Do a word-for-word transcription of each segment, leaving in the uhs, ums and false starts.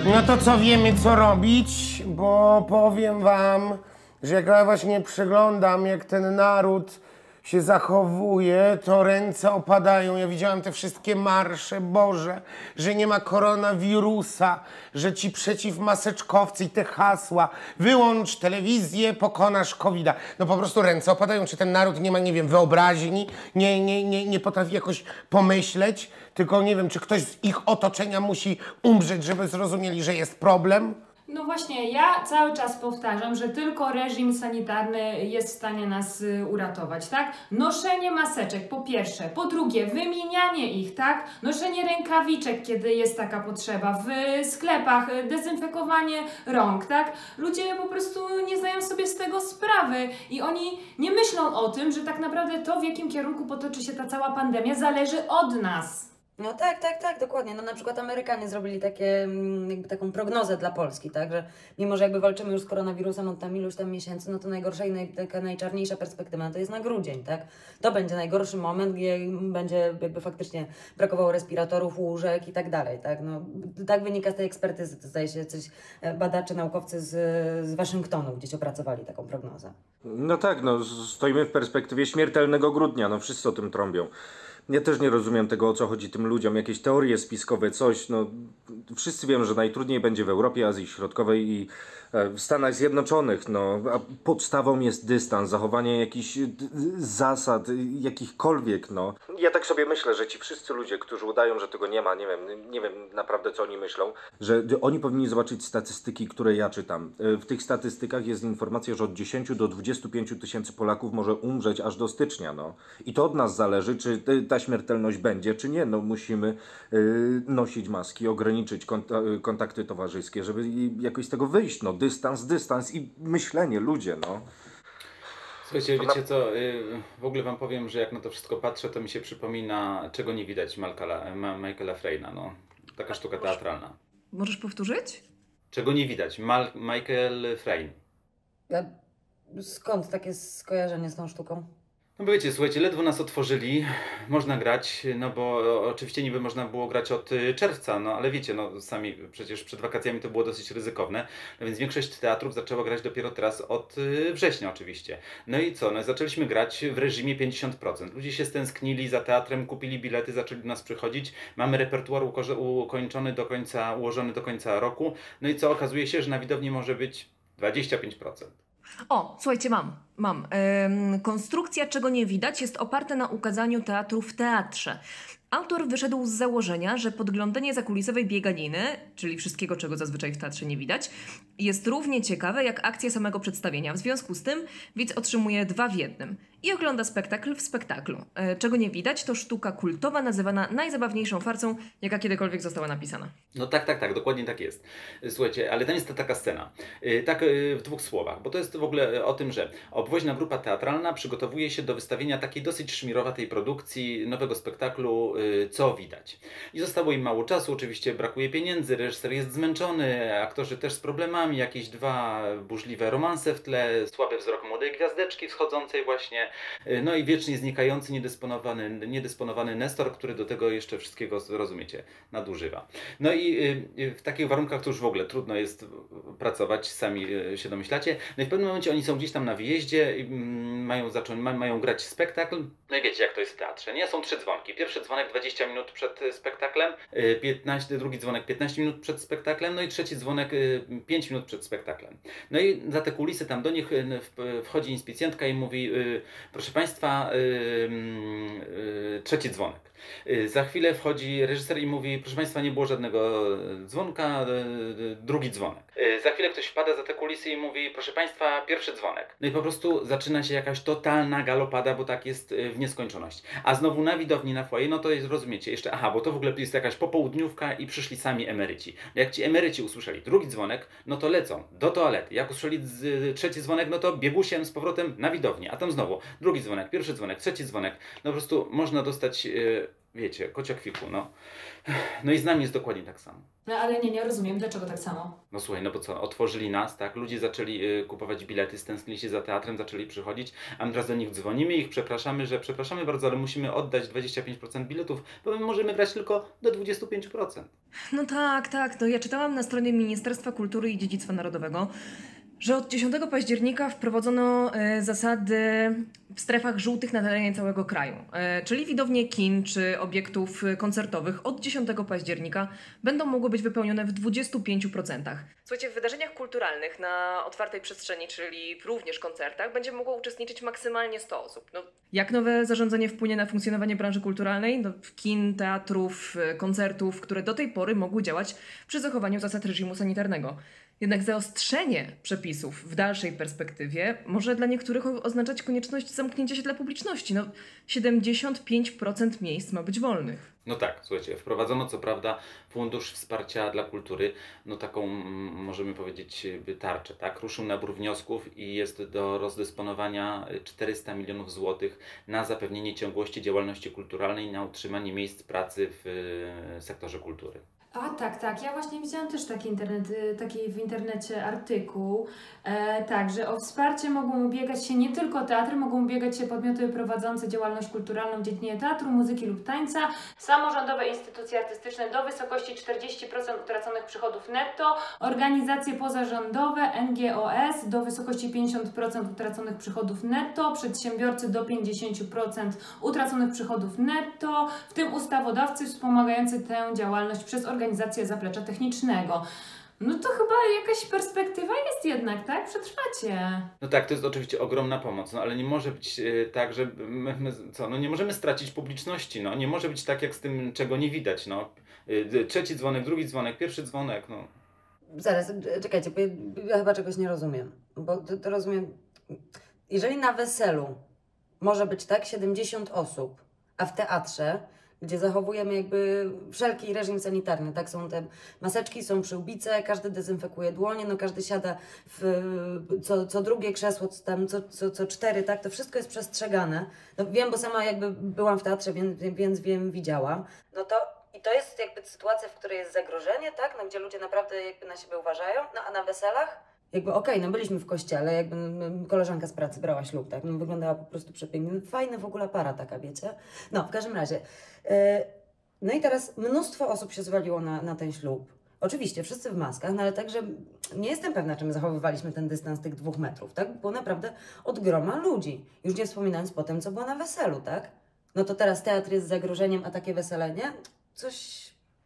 No to co, wiemy co robić? Bo powiem wam, że jak ja właśnie przeglądam, jak ten naród się zachowuje, to ręce opadają. Ja widziałem te wszystkie marsze, Boże, że nie ma koronawirusa, że ci przeciwmaseczkowcy i te hasła, wyłącz telewizję, pokonasz kowida. No po prostu ręce opadają. Czy ten naród nie ma, nie wiem, wyobraźni, nie, nie, nie, nie potrafi jakoś pomyśleć, tylko nie wiem, czy ktoś z ich otoczenia musi umrzeć, żeby zrozumieli, że jest problem? No właśnie, ja cały czas powtarzam, że tylko reżim sanitarny jest w stanie nas y, uratować, tak? Noszenie maseczek, po pierwsze. Po drugie, wymienianie ich, tak? Noszenie rękawiczek, kiedy jest taka potrzeba. W sklepach, y, dezynfekowanie rąk, tak? Ludzie po prostu nie zdają sobie z tego sprawy i oni nie myślą o tym, że tak naprawdę to, w jakim kierunku potoczy się ta cała pandemia, zależy od nas. No tak, tak, tak, dokładnie. No na przykład Amerykanie zrobili takie, jakby taką prognozę dla Polski, tak, że mimo, że jakby walczymy już z koronawirusem od tam iluś tam miesięcy, no to najgorsza i naj, taka najczarniejsza perspektywa no to jest na grudzień, tak. To będzie najgorszy moment, gdzie będzie jakby faktycznie brakowało respiratorów, łóżek i tak dalej, tak. No tak wynika z tej ekspertyzy, to zdaje się coś badacze, naukowcy z, z Waszyngtonu gdzieś opracowali taką prognozę. No tak, no stoimy w perspektywie śmiertelnego grudnia, no wszyscy o tym trąbią. Ja też nie rozumiem tego, o co chodzi tym ludziom. Jakieś teorie spiskowe, coś, no... Wszyscy wiemy, że najtrudniej będzie w Europie, Azji Środkowej i w Stanach Zjednoczonych, no. A podstawą jest dystans, zachowanie jakichś zasad, jakichkolwiek, no. Ja tak sobie myślę, że ci wszyscy ludzie, którzy udają, że tego nie ma, nie wiem, nie wiem naprawdę, co oni myślą, że oni powinni zobaczyć statystyki, które ja czytam. W tych statystykach jest informacja, że od dziesięciu do dwudziestu pięciu tysięcy Polaków może umrzeć aż do stycznia, no. I to od nas zależy, czy ta śmiertelność będzie, czy nie. No musimy yy, nosić maski, ograniczyć kont- kontakty towarzyskie, żeby jakoś z tego wyjść, no. Dystans, dystans i myślenie, ludzie, no. Słuchajcie, wiecie co, w ogóle wam powiem, że jak na to wszystko patrzę, to mi się przypomina, czego nie widać Michaela, Michaela Frayna, no. Taka sztuka teatralna. Możesz powtórzyć? Czego nie widać? Mal- Michael Frayn. Ja, skąd takie skojarzenie z tą sztuką? No bo wiecie, słuchajcie, ledwo nas otworzyli, można grać, no bo oczywiście niby można było grać od czerwca, no ale wiecie, no sami przecież przed wakacjami to było dosyć ryzykowne, no więc większość teatrów zaczęła grać dopiero teraz od września oczywiście. No i co, no zaczęliśmy grać w reżimie pięćdziesiąt procent. Ludzie się stęsknili za teatrem, kupili bilety, zaczęli do nas przychodzić, mamy repertuar uko- ukończony do końca, ułożony do końca roku, no i co, okazuje się, że na widowni może być dwadzieścia pięć procent. O, słuchajcie, mam, mam. Ym, konstrukcja Czego nie widać jest oparta na ukazaniu teatru w teatrze. Autor wyszedł z założenia, że podglądanie zakulisowej bieganiny, czyli wszystkiego, czego zazwyczaj w teatrze nie widać, jest równie ciekawe jak akcja samego przedstawienia. W związku z tym widz otrzymuje dwa w jednym i ogląda spektakl w spektaklu. E, Czego nie widać to sztuka kultowa nazywana najzabawniejszą farsą, jaka kiedykolwiek została napisana. No tak, tak, tak, dokładnie tak jest. Słuchajcie, ale tam jest ta taka scena, yy, tak yy, w dwóch słowach, bo to jest w ogóle o tym, że obwoźna grupa teatralna przygotowuje się do wystawienia takiej dosyć szmirowatej produkcji nowego spektaklu yy, Co widać. I zostało im mało czasu, oczywiście brakuje pieniędzy, reżyser jest zmęczony, aktorzy też z problemami, jakieś dwa burzliwe romanse w tle, słaby wzrok młodej gwiazdeczki wschodzącej właśnie, yy, no i wiecznie znikający, niedysponowany, niedysponowany Nestor, który do tego jeszcze wszystkiego, rozumiecie, nadużywa. No i I w takich warunkach to już w ogóle trudno jest pracować, sami się domyślacie. No i w pewnym momencie oni są gdzieś tam na wyjeździe, i mają zacząć, mają grać spektakl. No i wiecie jak to jest w teatrze, nie? Są trzy dzwonki. Pierwszy dzwonek dwadzieścia minut przed spektaklem, piętnaście, drugi dzwonek piętnaście minut przed spektaklem, no i trzeci dzwonek pięć minut przed spektaklem. No i za te kulisy tam do nich wchodzi inspicjentka i mówi: proszę Państwa, trzeci dzwonek. Za chwilę wchodzi reżyser i mówi: proszę Państwa, nie było żadnego dzwonka, drugi dzwonek. Za chwilę ktoś wpada za te kulisy i mówi: proszę Państwa, pierwszy dzwonek. No i po prostu zaczyna się jakaś totalna galopada, bo tak jest w nieskończoność. A znowu na widowni, na foyer, no to jest, rozumiecie, jeszcze, aha, bo to w ogóle jest jakaś popołudniówka i przyszli sami emeryci. Jak ci emeryci usłyszeli drugi dzwonek, no to lecą do toalety. Jak usłyszeli trzeci dzwonek, no to biegusiem z powrotem na widownię. A tam znowu drugi dzwonek, pierwszy dzwonek, trzeci dzwonek. No po prostu można dostać wiecie, kociokwiku, no. No i z nami jest dokładnie tak samo. No ale nie, nie rozumiem, dlaczego tak samo? No słuchaj, no bo co, otworzyli nas, tak, ludzie zaczęli y, kupować bilety, stęsknili się za teatrem, zaczęli przychodzić, a my teraz do nich dzwonimy i ich przepraszamy, że przepraszamy bardzo, ale musimy oddać dwadzieścia pięć procent biletów, bo my możemy grać tylko do dwadzieścia pięć procent. No tak, tak. No ja czytałam na stronie Ministerstwa Kultury i Dziedzictwa Narodowego, że od dziesiątego października wprowadzono e, zasady w strefach żółtych na terenie całego kraju. E, czyli widownie kin czy obiektów e, koncertowych od dziesiątego października będą mogły być wypełnione w dwudziestu pięciu procentach. Słuchajcie, w wydarzeniach kulturalnych na otwartej przestrzeni, czyli również koncertach, będzie mogło uczestniczyć maksymalnie sto osób. No, jak nowe zarządzenie wpłynie na funkcjonowanie branży kulturalnej? No, kin, teatrów, e, koncertów, które do tej pory mogły działać przy zachowaniu zasad reżimu sanitarnego. Jednak zaostrzenie przepisów w dalszej perspektywie może dla niektórych o- oznaczać konieczność zamknięcia się dla publiczności. No, siedemdziesiąt pięć procent miejsc ma być wolnych. No tak, słuchajcie, wprowadzono co prawda Fundusz Wsparcia dla Kultury, no taką mm, możemy powiedzieć y, tarczę, tak? Ruszył nabór wniosków i jest do rozdysponowania y, czterysta milionów złotych na zapewnienie ciągłości działalności kulturalnej, na utrzymanie miejsc pracy w y, sektorze kultury. A tak, tak. Ja właśnie widziałam też taki, internet, y, taki w internecie artykuł. E, tak, że o wsparcie mogą ubiegać się nie tylko teatry, mogą ubiegać się podmioty prowadzące działalność kulturalną w dziedzinie teatru, muzyki lub tańca, samorządowe instytucje artystyczne do wysokości czterdzieści procent utraconych przychodów netto, organizacje pozarządowe, N G O S do wysokości pięćdziesiąt procent utraconych przychodów netto, przedsiębiorcy do pięćdziesiąt procent utraconych przychodów netto, w tym ustawodawcy wspomagający tę działalność przez organizację zaplecza technicznego. No to chyba jakaś perspektywa jest jednak, tak? Przetrwacie. No tak, to jest oczywiście ogromna pomoc, no ale nie może być e, tak, że my, my, co, no nie możemy stracić publiczności, no nie może być tak jak z tym, czego nie widać, no. E, trzeci dzwonek, drugi dzwonek, pierwszy dzwonek, no. Zaraz, e, czekajcie, bo ja, ja chyba czegoś nie rozumiem. Bo to, to rozumiem. Jeżeli na weselu może być tak siedemdziesiąt osób, a w teatrze, gdzie zachowujemy jakby wszelki reżim sanitarny, tak, są te maseczki, są przyłbice, każdy dezynfekuje dłonie, no każdy siada w co, co drugie krzesło, co tam co, co, co cztery, tak, to wszystko jest przestrzegane. No wiem, bo sama jakby byłam w teatrze, więc, więc wiem, widziałam. No to i to jest jakby sytuacja, w której jest zagrożenie, tak, no gdzie ludzie naprawdę jakby na siebie uważają, no a na weselach jakby okej, okay, no byliśmy w kościele, jakby no, koleżanka z pracy brała ślub, tak, no wyglądała po prostu przepięknie, fajna w ogóle para taka, wiecie. No, w każdym razie. Yy, no i teraz mnóstwo osób się zwaliło na, na ten ślub. Oczywiście, wszyscy w maskach, no ale także nie jestem pewna, czy my zachowywaliśmy ten dystans tych dwóch metrów, tak? Było naprawdę od groma ludzi. Już nie wspominając potem, co było na weselu, tak? No to teraz teatr jest zagrożeniem, a takie weselenie? Coś...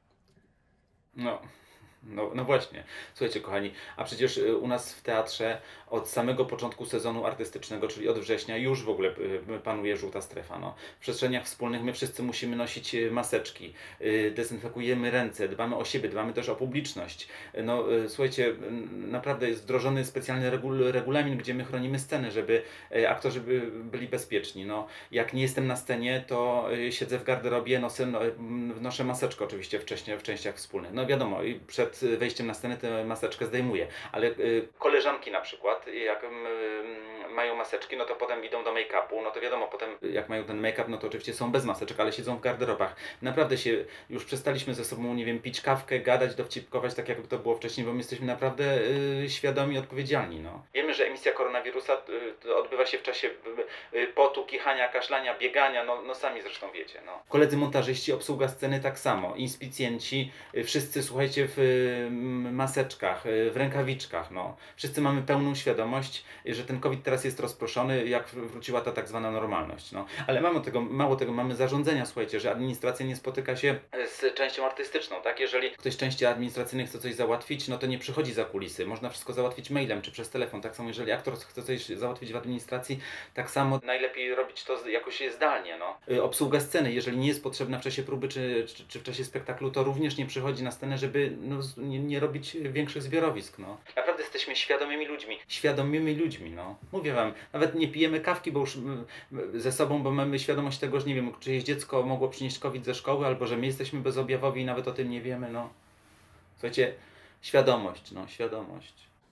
No. No, no właśnie. Słuchajcie, kochani, a przecież y, u nas w teatrze od samego początku sezonu artystycznego, czyli od września, już w ogóle y, panuje żółta strefa. No. W przestrzeniach wspólnych my wszyscy musimy nosić y, maseczki, y, dezynfekujemy ręce, dbamy o siebie, dbamy też o publiczność. Y, no, y, słuchajcie, y, naprawdę jest wdrożony specjalny regul, regulamin, gdzie my chronimy scenę, żeby y, aktorzy by, byli bezpieczni. No, jak nie jestem na scenie, to y, siedzę w garderobie, nosę, no, y, noszę maseczkę oczywiście wcześniej w częściach wspólnych. No wiadomo, i przed wejściem na scenę tę maseczkę zdejmuję, ale y, koleżanki na przykład, jak y, mają maseczki, no to potem idą do make-upu, no to wiadomo, potem jak mają ten make-up, no to oczywiście są bez maseczek, ale siedzą w garderobach. Naprawdę się, już przestaliśmy ze sobą, nie wiem, pić kawkę, gadać, dowcipkować, tak jakby to było wcześniej, bo my jesteśmy naprawdę y, świadomi i odpowiedzialni, no. Wiemy, że emisja koronawirusa y, odbywa się w czasie y, y, potu, kichania, kaszlania, biegania, no, no sami zresztą wiecie, no. Koledzy montażyści, obsługa sceny tak samo, inspicjenci, y, wszyscy, słuchajcie, w y, maseczkach, w rękawiczkach, no. Wszyscy mamy pełną świadomość, że ten COVID teraz jest rozproszony, jak wróciła ta tak zwana normalność, no. Ale mało tego, mało tego, mamy zarządzenia, słuchajcie, że administracja nie spotyka się z częścią artystyczną, tak? Jeżeli ktoś z części administracyjnej chce coś załatwić, no to nie przychodzi za kulisy. Można wszystko załatwić mailem czy przez telefon. Tak samo jeżeli aktor chce coś załatwić w administracji, tak samo najlepiej robić to jakoś zdalnie, no. Obsługa sceny, jeżeli nie jest potrzebna w czasie próby czy, czy, czy w czasie spektaklu, to również nie przychodzi na scenę, żeby no, nie, nie robić większych zbiorowisk, no. Naprawdę jesteśmy świadomymi ludźmi. Świadomymi ludźmi, no. Mówię wam, nawet nie pijemy kawki bo już ze sobą, bo mamy świadomość tego, że nie wiem, czyjeś dziecko mogło przynieść COVID ze szkoły, albo że my jesteśmy bezobjawowi i nawet o tym nie wiemy, no. Słuchajcie, świadomość, no, świadomość.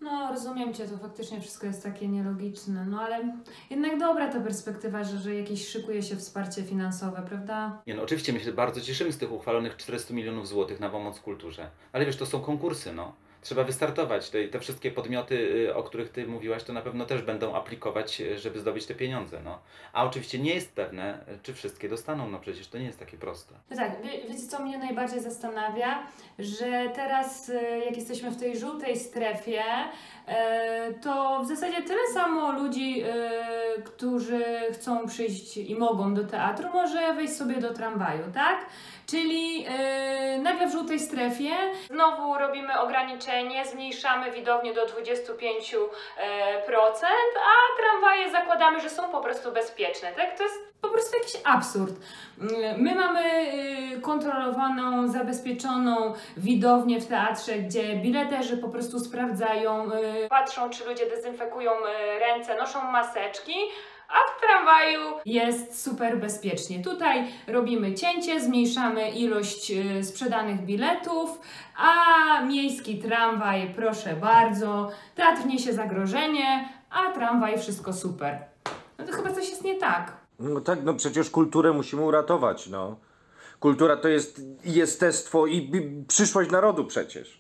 No, rozumiem cię, to faktycznie wszystko jest takie nielogiczne, no ale jednak dobra ta perspektywa, że, że jakieś szykuje się wsparcie finansowe, prawda? Nie no, oczywiście my się bardzo cieszymy z tych uchwalonych czterystu milionów złotych na pomoc kulturze. Ale wiesz, to są konkursy, no. Trzeba wystartować. Te, te wszystkie podmioty, o których ty mówiłaś, to na pewno też będą aplikować, żeby zdobyć te pieniądze, no. A oczywiście nie jest pewne, czy wszystkie dostaną, no przecież to nie jest takie proste. No tak, wie, wiecie co mnie najbardziej zastanawia? Że teraz jak jesteśmy w tej żółtej strefie, to w zasadzie tyle samo ludzi, którzy chcą przyjść i mogą do teatru, może wejść sobie do tramwaju, tak? Czyli yy, nagle w żółtej strefie znowu robimy ograniczenie, zmniejszamy widownię do dwudziestu pięciu procent, a tramwaje zakładamy, że są po prostu bezpieczne, tak? To jest po prostu jakiś absurd. My mamy yy, kontrolowaną, zabezpieczoną widownię w teatrze, gdzie bileterzy po prostu sprawdzają, yy, patrzą, czy ludzie dezynfekują yy, ręce, noszą maseczki, a w tramwaju jest super bezpiecznie. Tutaj robimy cięcie, zmniejszamy ilość y, sprzedanych biletów, a miejski tramwaj, proszę bardzo, teatr niesie zagrożenie, a tramwaj wszystko super. No to chyba coś jest nie tak. No tak, no przecież kulturę musimy uratować, no. Kultura to jest jestestwo i i przyszłość narodu przecież.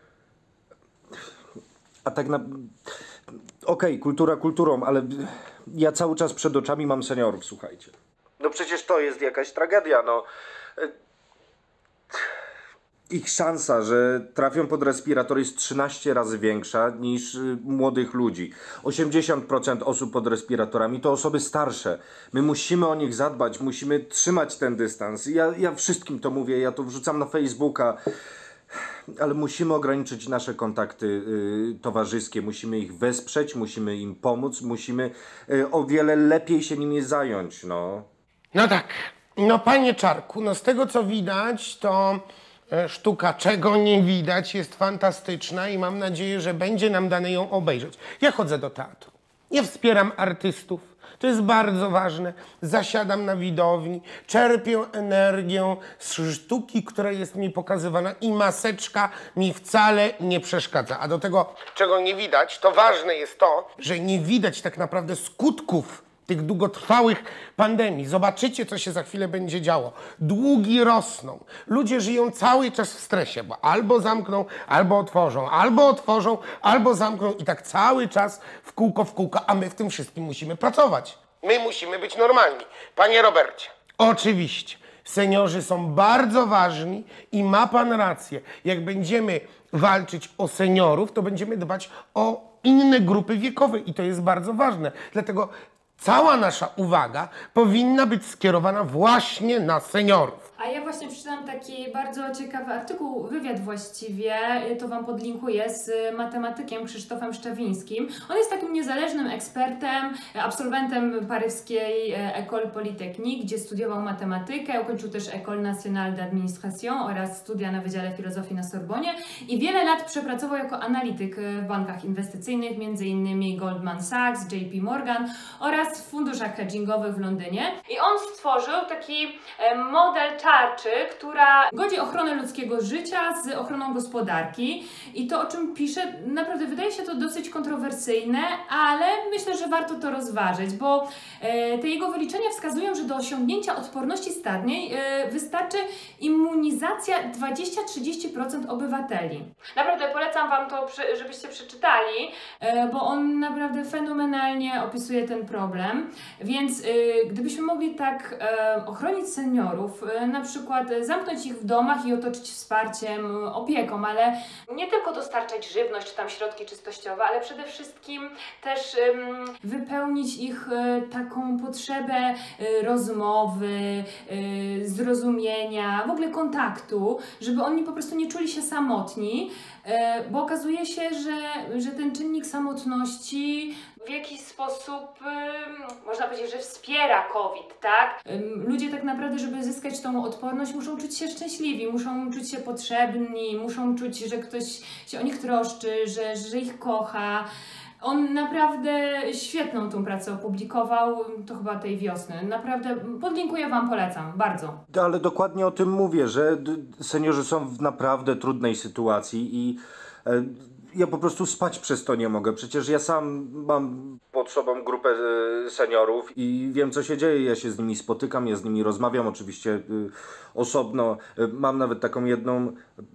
A tak na... Okej, okay, kultura kulturą, ale ja cały czas przed oczami mam seniorów, słuchajcie. No przecież to jest jakaś tragedia, no. Ich szansa, że trafią pod respirator jest trzynaście razy większa niż młodych ludzi. osiemdziesiąt procent osób pod respiratorami to osoby starsze. My musimy o nich zadbać, musimy trzymać ten dystans. Ja, ja wszystkim to mówię, ja to wrzucam na Facebooka. Ale musimy ograniczyć nasze kontakty y, towarzyskie, musimy ich wesprzeć, musimy im pomóc, musimy y, o wiele lepiej się nimi zająć, no. No tak, no panie Czarku, no z tego co widać, to e, sztuka czego nie widać jest fantastyczna i mam nadzieję, że będzie nam dane ją obejrzeć. Ja chodzę do teatru, ja wspieram artystów. To jest bardzo ważne. Zasiadam na widowni, czerpię energię z sztuki, która jest mi pokazywana i maseczka mi wcale nie przeszkadza. A do tego, czego nie widać, to ważne jest to, że nie widać tak naprawdę skutków tych długotrwałych pandemii. Zobaczycie, co się za chwilę będzie działo. Długi rosną. Ludzie żyją cały czas w stresie, bo albo zamkną, albo otworzą, albo otworzą, albo zamkną i tak cały czas w kółko, w kółko, a my w tym wszystkim musimy pracować. My musimy być normalni. Panie Robercie. Oczywiście. Seniorzy są bardzo ważni i ma pan rację. Jak będziemy walczyć o seniorów, to będziemy dbać o inne grupy wiekowe i to jest bardzo ważne. Dlatego cała nasza uwaga powinna być skierowana właśnie na seniorów. A ja właśnie przeczytałam taki bardzo ciekawy artykuł, wywiad właściwie, to wam podlinkuję, z matematykiem Krzysztofem Szczawińskim. On jest takim niezależnym ekspertem, absolwentem paryskiej École Polytechnique, gdzie studiował matematykę, ukończył też École Nationale d'Administration oraz studia na Wydziale Filozofii na Sorbonie i wiele lat przepracował jako analityk w bankach inwestycyjnych, między innymi Goldman Sachs, J P Morgan oraz w funduszach hedgingowych w Londynie. I on stworzył taki model tarczy, która godzi ochronę ludzkiego życia z ochroną gospodarki i to, o czym pisze, naprawdę wydaje się to dosyć kontrowersyjne, ale myślę, że warto to rozważyć, bo e, te jego wyliczenia wskazują, że do osiągnięcia odporności stadnej e, wystarczy immunizacja dwadzieścia do trzydziestu procent obywateli. Naprawdę polecam wam to, żebyście przeczytali, e, bo on naprawdę fenomenalnie opisuje ten problem, więc e, gdybyśmy mogli tak e, ochronić seniorów, e, na przykład zamknąć ich w domach i otoczyć wsparciem, opieką, ale nie tylko dostarczać żywność czy tam środki czystościowe, ale przede wszystkim też um, wypełnić ich e, taką potrzebę e, rozmowy, e, zrozumienia, w ogóle kontaktu, żeby oni po prostu nie czuli się samotni, e, bo okazuje się, że, że ten czynnik samotności w jakiś sposób, można powiedzieć, że wspiera COVID, tak? Ludzie tak naprawdę, żeby zyskać tą odporność, muszą czuć się szczęśliwi, muszą czuć się potrzebni, muszą czuć, że ktoś się o nich troszczy, że, że ich kocha. On naprawdę świetną tą pracę opublikował, to chyba tej wiosny. Naprawdę podlinkuję wam, polecam, bardzo. Ale dokładnie o tym mówię, że seniorzy są w naprawdę trudnej sytuacji i... ja po prostu spać przez to nie mogę. Przecież ja sam mam pod sobą grupę y, seniorów i wiem, co się dzieje. Ja się z nimi spotykam, ja z nimi rozmawiam oczywiście y, osobno. Y, mam nawet taką jedną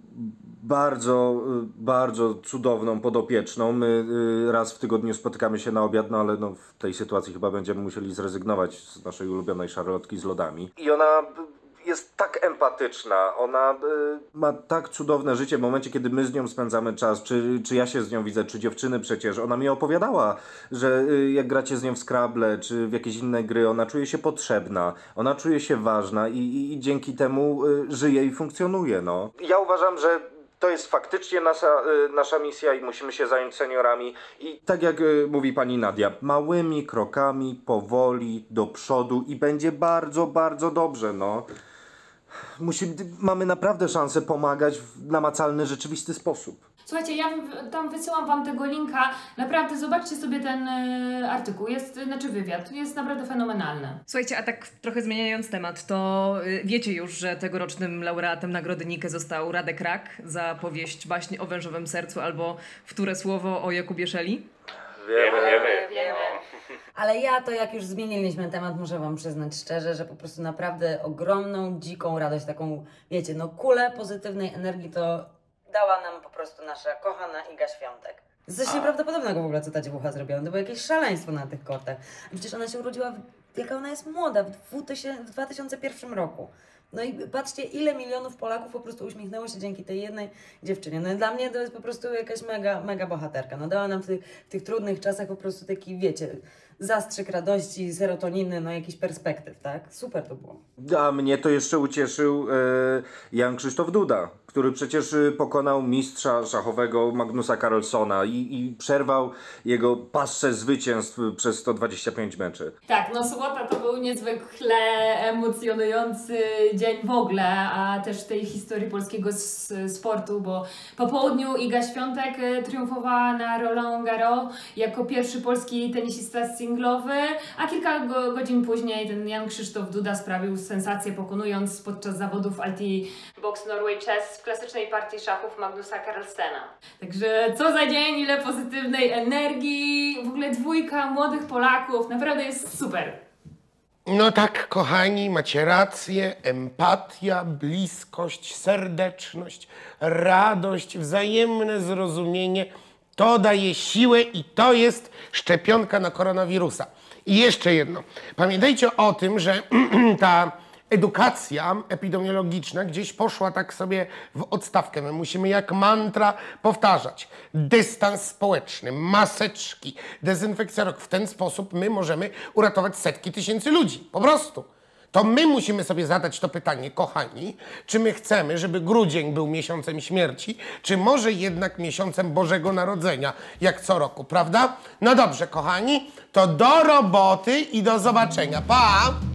bardzo, y, bardzo cudowną podopieczną. My y, raz w tygodniu spotykamy się na obiad, no ale no, w tej sytuacji chyba będziemy musieli zrezygnować z naszej ulubionej szarlotki z lodami. I ona jest tak empatyczna, ona y, ma tak cudowne życie w momencie, kiedy my z nią spędzamy czas, czy, czy ja się z nią widzę, czy dziewczyny przecież. Ona mi opowiadała, że y, jak gracie z nią w Scrabble, czy w jakieś inne gry, ona czuje się potrzebna, ona czuje się ważna i, i, i dzięki temu y, żyje i funkcjonuje, no. Ja uważam, że to jest faktycznie nasza, y, nasza misja i musimy się zająć seniorami. I tak jak y, mówi pani Nadia, małymi krokami, powoli, do przodu i będzie bardzo, bardzo dobrze, no. Musimy, mamy naprawdę szansę pomagać w namacalny, rzeczywisty sposób. Słuchajcie, ja tam wysyłam wam tego linka. Naprawdę zobaczcie sobie ten y, artykuł. Jest, znaczy wywiad. Jest naprawdę fenomenalny. Słuchajcie, a tak trochę zmieniając temat, to y, wiecie już, że tegorocznym laureatem Nagrody Nike został Radek Rak za powieść Baśń o wężowym sercu albo Wtóre słowo o Jakubie Szeli? Wiemy, wiemy. Wiemy. Ale ja to jak już zmieniliśmy temat, muszę wam przyznać szczerze, że po prostu naprawdę ogromną, dziką radość, taką, wiecie, no kulę pozytywnej energii to dała nam po prostu nasza kochana Iga Świątek. Coś nieprawdopodobnego w ogóle, co ta dziewucha zrobiła. To było jakieś szaleństwo na tych kortach. A przecież ona się urodziła, w, jaka ona jest młoda, w, w dwa tysiące pierwszym roku. No i patrzcie, ile milionów Polaków po prostu uśmiechnęło się dzięki tej jednej dziewczynie. No i dla mnie to jest po prostu jakaś mega, mega bohaterka. No dała nam w tych, w tych trudnych czasach po prostu taki, wiecie, zastrzyk radości, serotoniny, no jakiś perspektyw, tak? Super to było. A mnie to jeszcze ucieszył e, Jan Krzysztof Duda, który przecież e, pokonał mistrza szachowego Magnusa Carlsona i, i przerwał jego passę zwycięstw przez sto dwadzieścia pięć meczy. Tak, no sobota to był niezwykle emocjonujący dzień w ogóle, a też w tej historii polskiego s- sportu, bo po południu Iga Świątek e, triumfowała na Roland Garros jako pierwszy polski tenisista singlowy, a kilka go, godzin później ten Jan Krzysztof Duda sprawił sensację, pokonując podczas zawodów Alti Box Norway Chess w klasycznej partii szachów Magnusa Carlsena. Także co za dzień, ile pozytywnej energii, w ogóle dwójka młodych Polaków, naprawdę jest super. No tak, kochani, macie rację. Empatia, bliskość, serdeczność, radość, wzajemne zrozumienie. To daje siłę i to jest szczepionka na koronawirusa. I jeszcze jedno. Pamiętajcie o tym, że ta edukacja epidemiologiczna gdzieś poszła tak sobie w odstawkę. My musimy jak mantra powtarzać. Dystans społeczny, maseczki, dezynfekcja rąk. W ten sposób my możemy uratować setki tysięcy ludzi. Po prostu. To my musimy sobie zadać to pytanie, kochani, czy my chcemy, żeby grudzień był miesiącem śmierci, czy może jednak miesiącem Bożego Narodzenia, jak co roku, prawda? No dobrze, kochani, to do roboty i do zobaczenia. Pa!